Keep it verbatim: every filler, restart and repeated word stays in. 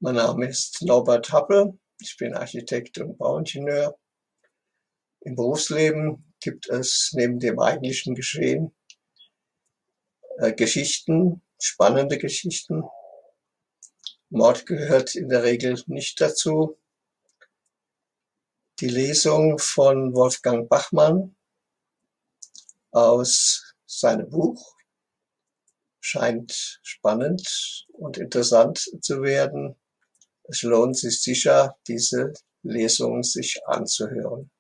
Mein Name ist Norbert Happel. Ich bin Architekt und Bauingenieur. Im Berufsleben gibt es neben dem eigentlichen Geschehen äh, Geschichten, spannende Geschichten. Mord gehört in der Regel nicht dazu. Die Lesung von Wolfgang Bachmann aus seinem Buch scheint spannend und interessant zu werden. Es lohnt sich sicher, diese Lesung sich anzuhören.